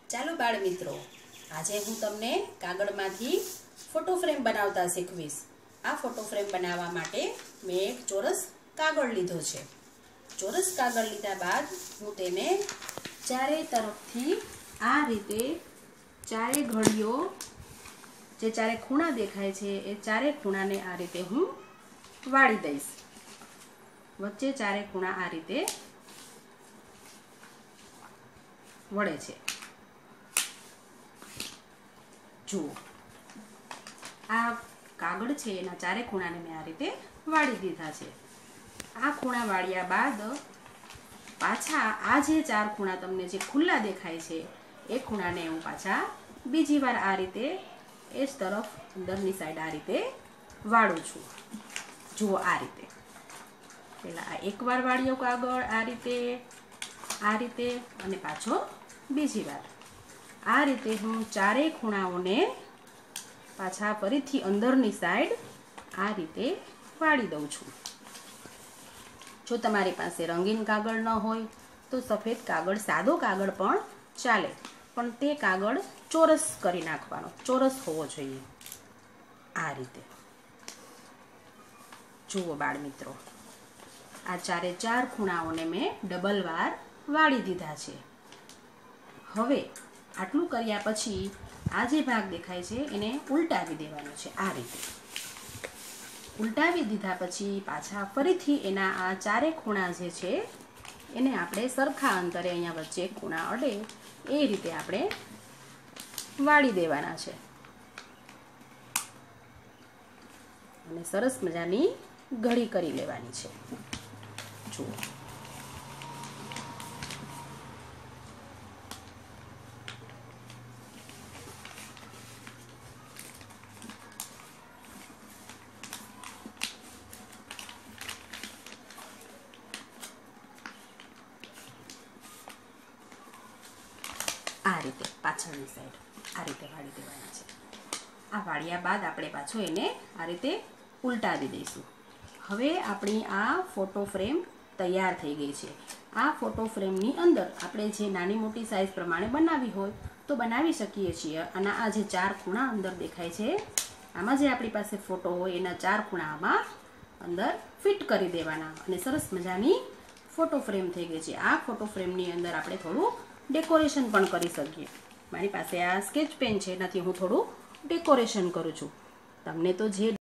ચાલો બાળ મિત્રો, આજે હું તમને કાગળમાંથી ફોટો ફ્રેમ બનાવતા શીખવીશ। આ ફોટો ફ્રેમ બનાવવા માટે મેં એક ચોરસ કાગળ લીધો છે। ચોરસ કાગળ લીધા બાદ હું તેને ચારે તરફથી આ રીતે ચારે ઘડીઓ જે ચારે ખૂણા દેખાય છે એ ચારે ખૂણાને આ રીતે હું વાળી દઈશ। વચ્ચે ચારે ખૂણા આ રીતે વળે છે। જુઓ, આ કાગળ છે એના ચારે ખૂણાને મેં આ રીતે વાળી દીધા છે। આ ખૂણા વાળ્યા બાદ પાછા આ જે ચાર ખૂણા તમને જે ખુલ્લા દેખાય છે એ ખૂણાને હું પાછા બીજી વાર આ રીતે એ જ તરફ અંદરની સાઈડ આ રીતે વાળું છું। જુઓ, આ રીતે પહેલા આ એકવાર વાળ્યો કાગળ આ રીતે અને પાછો બીજી વાર આ રીતે હું ચારેય ખૂણાઓને પાછા ફરીથી અંદરની સાઈડ આ રીતે વાળી દઉં છું। જો તમારી પાસે રંગીન કાગળ ન હોય તો સફેદ કાગળ, સાદો કાગળ પણ ચાલે, પણ તે કાગળ ચોરસ કરી નાખવાનો, ચોરસ હોવો જોઈએ। આ રીતે જુઓ બાળ મિત્રો, આ ચારે ચાર ખૂણાઓને મેં ડબલ વાર વાળી દીધા છે। હવે આટલું કર્યા પછી આ જે ભાગ દેખાય છે એને ઉલટાવી દેવાનો છે। આ રીતે ઉલટાવી દીધા પછી પાછા ફરીથી એના આ ચારે ખૂણા જે છે એને આપણે સરખા અંતરે અહીંયા વચ્ચે ખૂણા અડે એ રીતે આપણે વાળી દેવાના છે અને સરસ મજાની ઘડી કરી લેવાની છે। જુઓ, આ રીતે પાછળની સાઈડ આ રીતે વાળી દેવાના છે। આ વાળ્યા બાદ આપણે પાછો એને આ રીતે ઉલટાવી દઈશું। હવે આપણી આ ફોટો ફ્રેમ તૈયાર થઈ ગઈ છે। આ ફોટો ફ્રેમની અંદર આપણે જે નાની મોટી સાઈઝ પ્રમાણે બનાવી હોય તો બનાવી શકીએ છીએ। અને આ જે ચાર ખૂણા અંદર દેખાય છે આમાં જે આપણી પાસે ફોટો હોય એના ચાર ખૂણા આમાં અંદર ફિટ કરી દેવાના અને સરસ મજાની ફોટો ફ્રેમ થઈ ગઈ છે। આ ફોટો ફ્રેમની અંદર આપણે થોડું ડેકોરેશન પણ કરી શકીએ। મારી પાસે આ સ્કેચ પેન છે, એનાથી હું થોડું ડેકોરેશન કરું છું। તમને તો જે